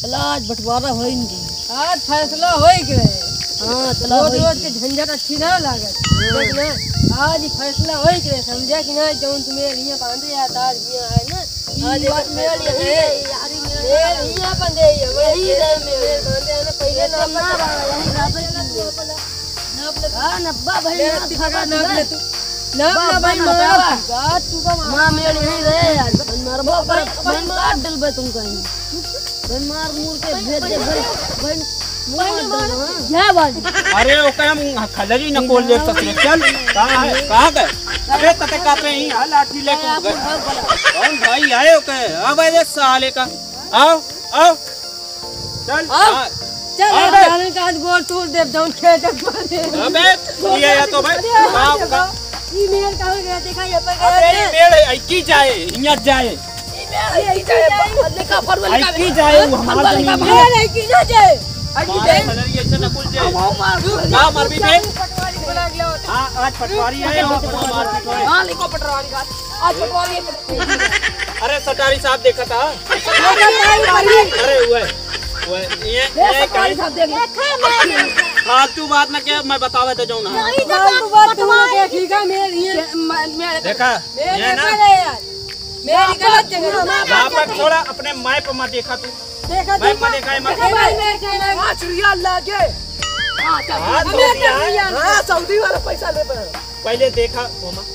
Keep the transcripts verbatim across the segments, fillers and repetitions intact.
चला आज बंटवारा होइंगी। आज फैसला होई के हां चला रोज रोज के झंझट अच्छी ना लागत देखना आज ही फैसला होई के समझा कि ना जौन तुम्हें रिया बांधे या तार रिया है ना आज बात मेल है यारी मेल रिया बांधे यही रे मेल बांधे ना पहले ना ना नाप ले हां नब्बा भाई नाप ले तू नाप भाई मार बात तू का मां मेल यही रे आज मारबो पर मार डलबे तुम कहीं बन मार मुर के भेज दे बन क्या बात। अरे ओ काम खलरी न कोल ले ससुर चल कहां है कहां गए अबे तते का पे ही हां लाठी लेके गए कौन भाई आए ओके अब ये साले का आओ आओ चल आओ चल जाने का आज गोर तोड़ दे जौन खेत मारे अबे ये या तो भाई आओ का ई मेल कहां गया देखा ये पर अबे ये मेल है की जाए इया जाए ई मेल है जाए देखा फरवरी का की जाए हमारा जमीन मेल है की ना जाए अजी दे खलरी ऐसे न कुल जाए का मार भी दे पटवारी बुला लिया हां आज पटवारी है और मार पीट है हां लिखो पटवारी का आज पटवारी अरे सटारी साहब देखा था अरे हुए हुए ये ये पटवारी साहब देख फालतू बात ना क्या मैं बतावे तो जाऊं ना नहीं फालतू बात तू देखी का मेरे ये मेरे देखा ये ना मेरी गलत जगह यहां पर थोड़ा अपने मैप में देखा तू देखा मैप में देखा है मैं मैं कहना पाँच रियाल लागे हां चल हां सऊदी वाला पैसा ले पहले देखा ओमा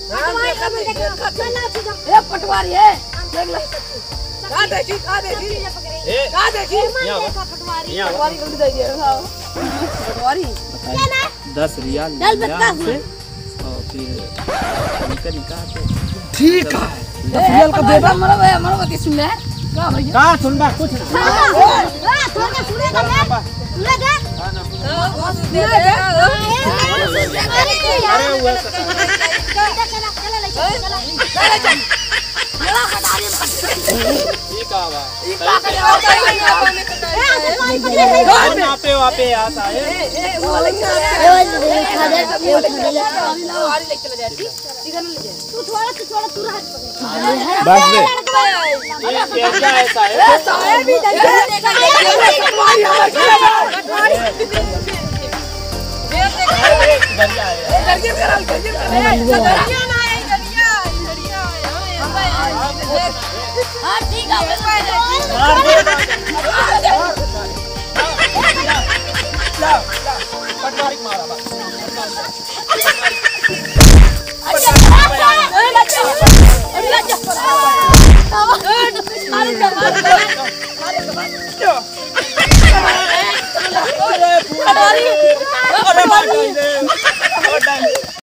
ए पटवारी है देख ले का देखी का देखी ए का देखी यहां पटवारी पटवारी को दे दिया पटवारी दस रियाल चल बता से और फिर निकल निकाल ठीक है दस रियाल का देबा मरो मरो के सुन ले का भैया का सुनबा कुछ ना हां थोड़ा सुनेगा मैं सुनेगा हां ना दे दे अरे हुए ये का बा ई का करे ना पे वापे आता है ए वो लेके खा दे पटवारी लेके चला जाए ठीक इधर ले जाए तू थोड़ा तू थोड़ा तू हाथ बस दे ये क्या ऐसा है ए साहब भी देखा पटवारी पटवारी ये देख बढ़िया है गरजे करा गरजे करा गरजिया ना है गरजिया गरजिया हां ठीक है मार दे ला पटवारी मारा बस पटवारी अरे